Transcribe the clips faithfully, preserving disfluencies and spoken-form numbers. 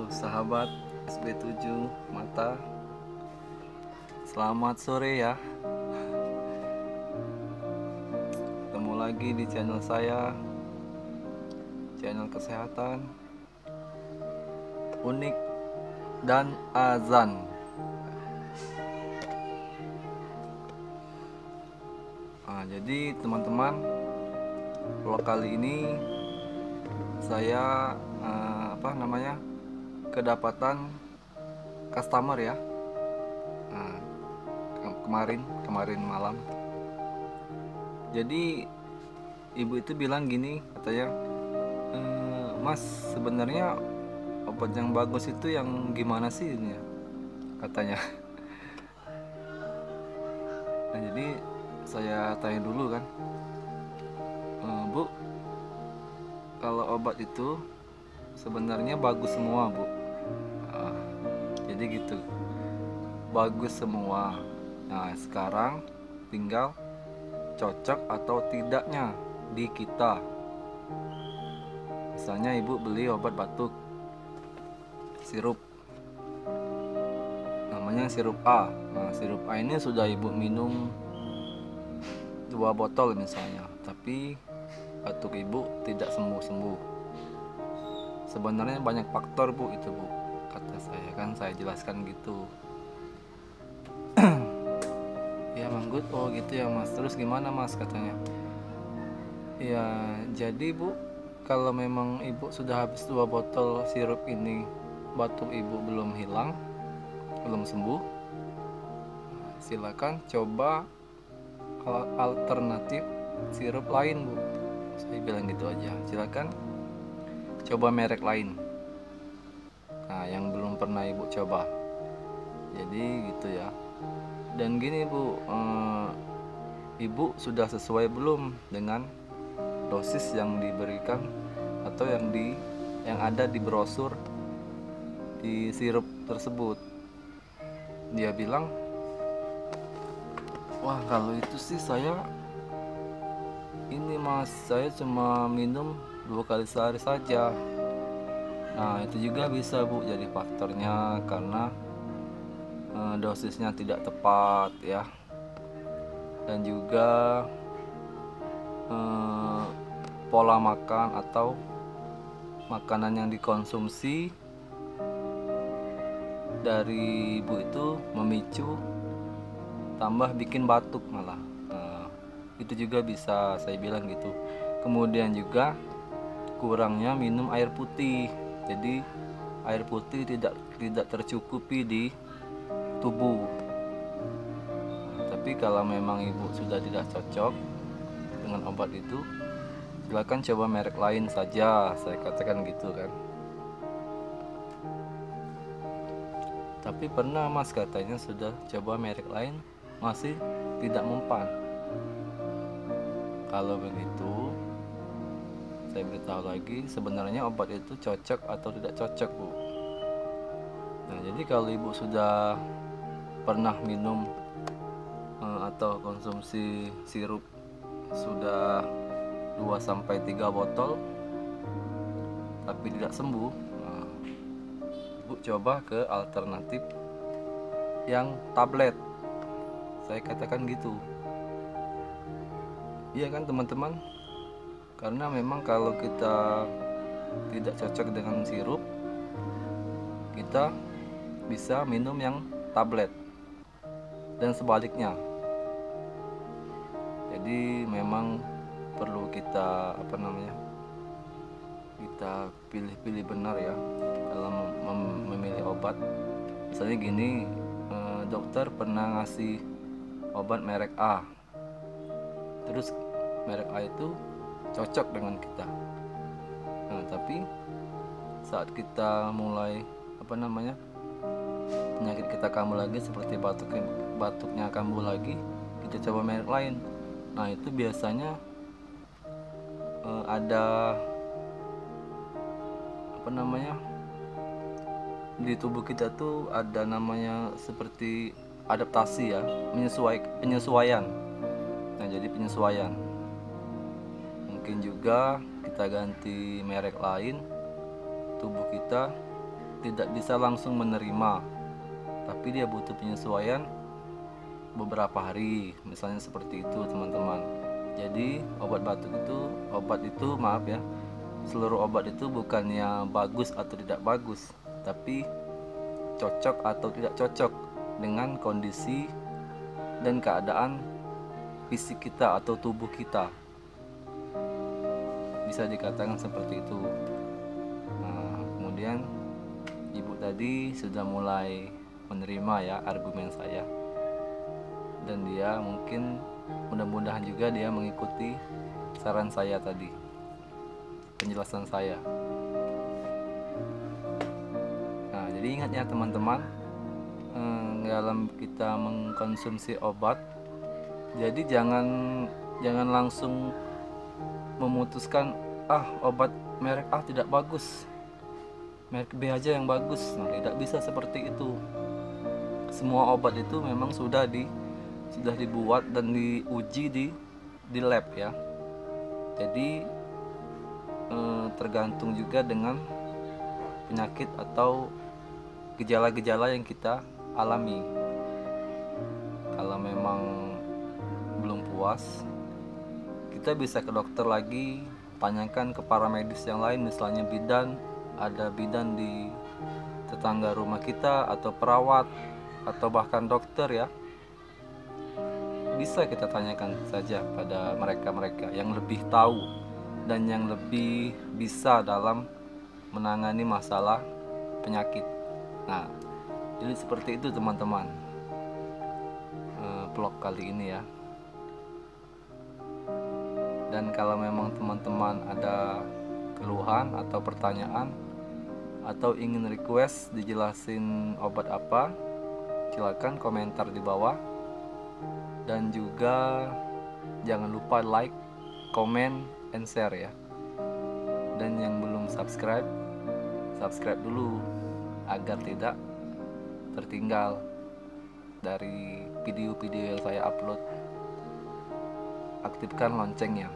sahabat S B tujuh Mata, selamat sore ya. Ketemu lagi di channel saya, channel kesehatan unik dan azan. Nah, jadi teman-teman, vlog kali ini saya eh, apa namanya kedapatan customer ya. Nah, ke- kemarin kemarin malam. Jadi ibu itu bilang gini, katanya, e, Mas, sebenarnya obat yang bagus itu yang gimana sih ini ya? Katanya. Nah, jadi saya tanya dulu kan, e, Bu, kalau obat itu sebenarnya bagus semua, Bu. Ah, jadi gitu, bagus semua. Nah, sekarang tinggal cocok atau tidaknya di kita. Misalnya ibu beli obat batuk, sirup, namanya sirup A. Nah, sirup A ini sudah ibu minum dua botol misalnya, tapi batuk ibu tidak sembuh-sembuh. Sebenarnya banyak faktor, Bu, itu, Bu, kata saya kan, saya jelaskan gitu. Ya, Manggut, oh gitu ya, Mas. Terus gimana, Mas, katanya? Ya, jadi, Bu, kalau memang ibu sudah habis dua botol sirup ini, batuk ibu belum hilang, belum sembuh, silakan coba alternatif sirup lain, Bu. Saya bilang gitu aja. Silakan coba merek lain. Nah, yang belum pernah ibu coba. Jadi gitu ya. Dan gini, Bu, eh, ibu sudah sesuai belum dengan dosis yang diberikan atau yang di yang ada di brosur di sirup tersebut? Dia bilang, wah, kalau itu sih saya ini, Mas, saya cuma minum dua kali sehari saja. Nah, itu juga bisa, Bu, jadi faktornya karena eh, dosisnya tidak tepat ya. Dan juga eh, pola makan atau makanan yang dikonsumsi dari ibu itu memicu tambah bikin batuk malah. Nah, itu juga bisa saya bilang gitu. Kemudian juga kurangnya minum air putih. Jadi air putih tidak tidak tercukupi di tubuh. Tapi kalau memang ibu sudah tidak cocok dengan obat itu, silakan coba merek lain saja, saya katakan gitu kan. Tapi pernah, Mas, katanya sudah coba merek lain masih tidak mempan. Kalau begitu, saya beritahu lagi, sebenarnya obat itu cocok atau tidak cocok, Bu. Nah, jadi kalau ibu sudah pernah minum eh, atau konsumsi sirup sudah dua sampai tiga botol tapi tidak sembuh, nah, ibu coba ke alternatif yang tablet, saya katakan gitu. Iya kan, teman-teman? Karena memang kalau kita tidak cocok dengan sirup, kita bisa minum yang tablet dan sebaliknya. Jadi memang perlu kita apa namanya kita pilih-pilih benar ya dalam mem- memilih obat. Misalnya gini, eh, dokter pernah ngasih obat merek A, terus merek A itu cocok dengan kita. Nah, tapi saat kita mulai apa namanya penyakit kita kambuh lagi, seperti batuk batuknya kambuh lagi, kita coba merek lain. Nah, itu biasanya eh, ada apa namanya di tubuh kita tuh ada namanya seperti adaptasi ya, menyesuaikan penyesuaian. Nah, jadi penyesuaian. Mungkin juga kita ganti merek lain, tubuh kita tidak bisa langsung menerima, tapi dia butuh penyesuaian beberapa hari, misalnya seperti itu teman-teman. Jadi obat batuk itu, obat itu maaf ya, seluruh obat itu bukannya bagus atau tidak bagus, tapi cocok atau tidak cocok dengan kondisi dan keadaan fisik kita atau tubuh kita, bisa dikatakan seperti itu. Nah, kemudian ibu tadi sudah mulai menerima ya argumen saya, dan dia mungkin mudah-mudahan juga dia mengikuti saran saya tadi, penjelasan saya. Nah, jadi ingat ya teman-teman, eh, dalam kita mengkonsumsi obat, jadi jangan jangan langsung memutuskan ah obat merek A tidak bagus, merek B aja yang bagus. Nah, tidak bisa seperti itu. Semua obat itu memang sudah di sudah dibuat dan diuji di di lab ya. Jadi eh, tergantung juga dengan penyakit atau gejala-gejala yang kita alami. Kalau memang belum puas, kita bisa ke dokter lagi, tanyakan ke para medis yang lain, misalnya bidan, ada bidan di tetangga rumah kita, atau perawat, atau bahkan dokter ya. Bisa kita tanyakan saja pada mereka-mereka yang lebih tahu dan yang lebih bisa dalam menangani masalah penyakit. Nah, jadi seperti itu teman-teman, vlog kali ini ya. Dan kalau memang teman-teman ada keluhan atau pertanyaan, atau ingin request dijelasin obat apa, silakan komentar di bawah. Dan juga jangan lupa like, comment, and share ya. Dan yang belum subscribe, subscribe dulu agar tidak tertinggal dari video-video yang saya upload. Aktifkan loncengnya.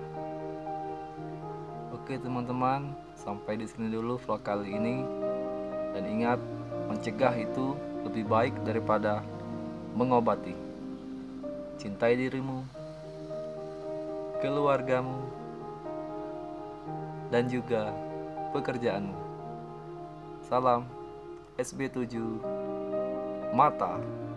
Oke teman-teman, sampai di sini dulu vlog kali ini. Dan ingat, mencegah itu lebih baik daripada mengobati. Cintai dirimu, keluargamu, dan juga pekerjaanmu. Salam S B tujuh Mata.